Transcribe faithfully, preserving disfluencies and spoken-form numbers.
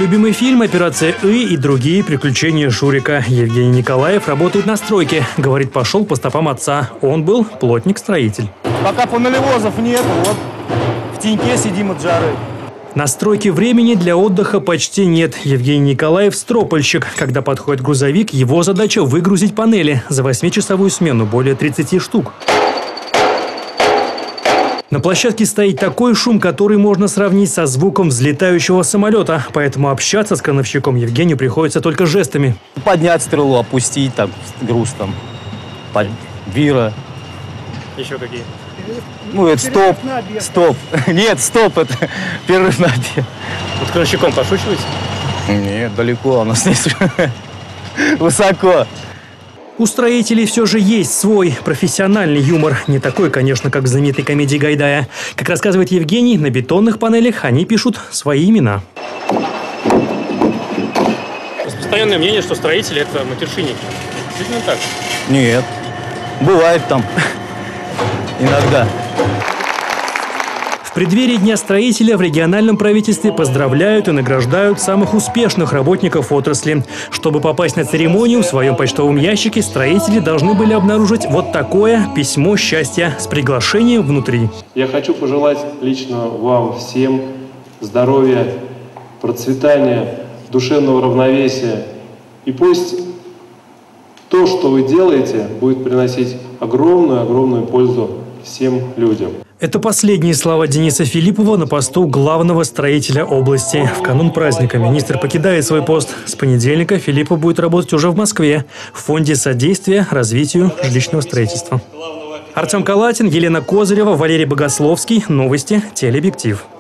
любимый фильм «Операция И» и другие приключения Шурика. Евгений Николаев работает на стройке. Говорит, пошел по стопам отца. Он был плотник-строитель. Пока панелевозов нет, вот в теньке сидим от жары. На стройке времени для отдыха почти нет. Евгений Николаев – стропольщик. Когда подходит грузовик, его задача – выгрузить панели. За восьмичасовую смену более тридцати штук. На площадке стоит такой шум, который можно сравнить со звуком взлетающего самолета. Поэтому общаться с крановщиком Евгению приходится только жестами. Поднять стрелу, опустить, там, груз там, под... вира. Еще какие? Ну, это стоп, стоп. Нет, стоп, это перерыв на обед. Вот крановщиком пошучиваете? Нет, далеко, у нас здесь высоко. У строителей все же есть свой профессиональный юмор. Не такой, конечно, как в знаменитой комедии Гайдая. Как рассказывает Евгений, на бетонных панелях они пишут свои имена. Распространенное мнение, что строители – это матершинники. Действительно так? Нет, бывает там иногда. В преддверии Дня строителя в региональном правительстве поздравляют и награждают самых успешных работников отрасли. Чтобы попасть на церемонию, в своем почтовом ящике строители должны были обнаружить вот такое письмо счастья с приглашением внутри. Я хочу пожелать лично вам всем здоровья, процветания, душевного равновесия. И пусть то, что вы делаете, будет приносить огромную-огромную пользу всем людям. Это последние слова Дениса Филиппова на посту главного строителя области. В канун праздника министр покидает свой пост. С понедельника Филиппов будет работать уже в Москве в фонде содействия развитию жилищного строительства. Артем Калатин, Елена Козырева, Валерий Богословский. Новости. Телеобъектив.